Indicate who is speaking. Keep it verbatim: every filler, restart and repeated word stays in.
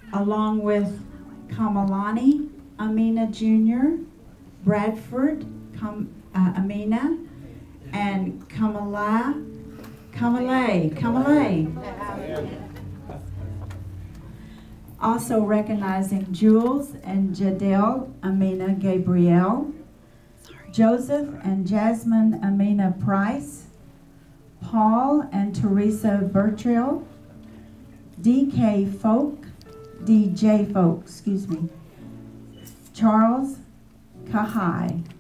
Speaker 1: along with Kamalani Amina Junior, Bradford Kam, uh, Amina, and Kamala, Kamale, Kamale. Also recognizing Jules and Jadel Amina Gabriel, Joseph and Jasmine Amina Price, Paul and Teresa Bertrill, D K Folk, D J Folk, excuse me, Charles Kahai.